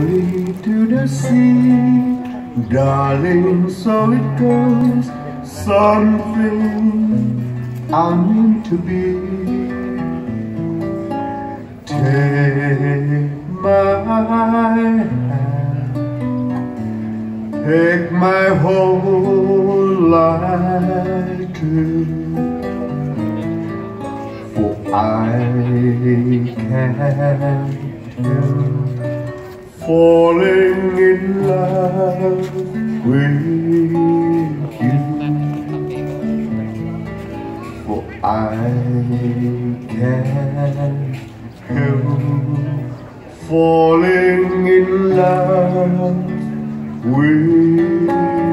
way to the sea, darling, so it goes. Something I'm meant to be. Take my hand, take my whole life too, for I can't help falling in love with you. For I can't help falling in love with you.